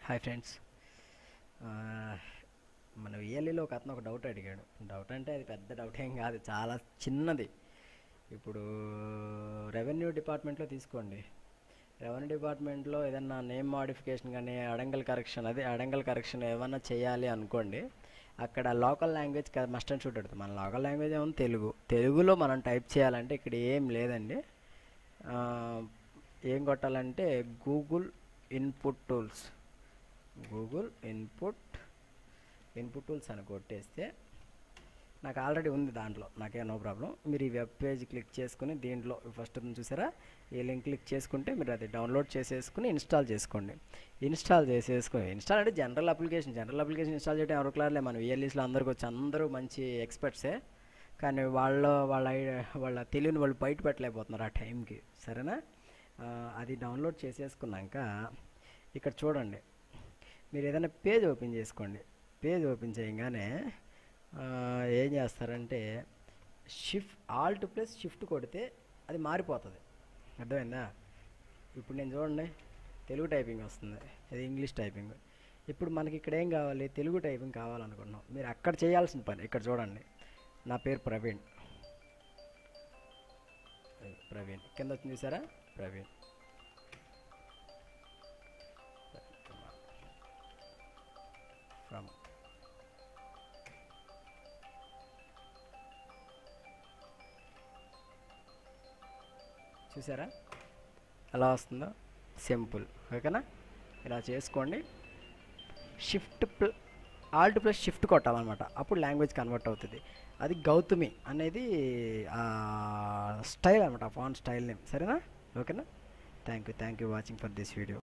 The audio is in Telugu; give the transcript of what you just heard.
Hi friends. మన విఎల్ఈలో ఒక అతను ఒక డౌట్ అడిగాడు. డౌట్ అంటే అది పెద్ద డౌట్ ఏం కాదు, చాలా చిన్నది. ఇప్పుడు రెవెన్యూ డిపార్ట్మెంట్లో తీసుకోండి. రెవెన్యూ డిపార్ట్మెంట్లో ఏదన్నా నేమ్ మాడిఫికేషన్ కానీ అడంగల్ కరెక్షన్ ఏమన్నా చేయాలి అనుకోండి. అక్కడ local language must and should అడుగుతుంది. మన లోకల్ లాంగ్వేజ్ ఏమో తెలుగులో మనం టైప్ చేయాలంటే ఇక్కడ ఏం లేదండి. ఏం కొట్టాలంటే గూగుల్ ఇన్పుట్ టూల్స్ అని కొట్టేస్తే నాకు ఆల్రెడీ ఉంది దాంట్లో, నాకేం నో ప్రాబ్లం. మీరు ఈ వెబ్ పేజ్ క్లిక్ చేసుకుని దీంట్లో ఫస్ట్ చూసారా, ఈ లింక్ క్లిక్ చేసుకుంటే మీరు అది డౌన్లోడ్ చేసేసుకుని ఇన్స్టాల్ చేసుకోండి. ఇన్స్టాల్ అంటే జనరల్ అప్లికేషన్ ఇన్స్టాల్ చేయడం ఎవరు క్లార్లే, మన విఎల్ఈస్లో అందరికి వచ్చి అందరూ మంచి ఎక్స్పర్ట్సే. కానీ వాళ్ళ తెలియని వాళ్ళు బయట పెట్టలేకపోతున్నారు ఆ టైంకి. సరేనా? అది డౌన్లోడ్ చేసేసుకున్నాక ఇక్కడ చూడండి, మీరు ఏదైనా పేజ్ ఓపెన్ చేసుకోండి. పేజ్ ఓపెన్ చేయగానే ఏం చేస్తారంటే Alt+Shift కొడితే అది మారిపోతుంది. అర్థమైందా? ఇప్పుడు నేను చూడండి, తెలుగు టైపింగ్ వస్తుంది, అది ఇంగ్లీష్ టైపింగ్. ఇప్పుడు మనకి ఇక్కడ ఏం కావాలి, తెలుగు టైపింగ్ కావాలనుకున్నాం. మీరు అక్కడ చేయాల్సిన పని ఇక్కడ చూడండి, నా పేరు ప్రవీణ్ కింద వచ్చింది చూసారా, ప్రవీణ్. చూసారా ఎలా వస్తుందో, సింపుల్. ఓకేనా? ఇలా చేసుకోండి. Alt+Shift కొట్టాలన్నమాట, అప్పుడు లాంగ్వేజ్ కన్వర్ట్ అవుతుంది. అది గౌతమి అనేది స్టైల్ అనమాట, ఫాంట్ స్టైల్ నేమ్. సరేనా? ఓకేనా? Thank you watching for this video.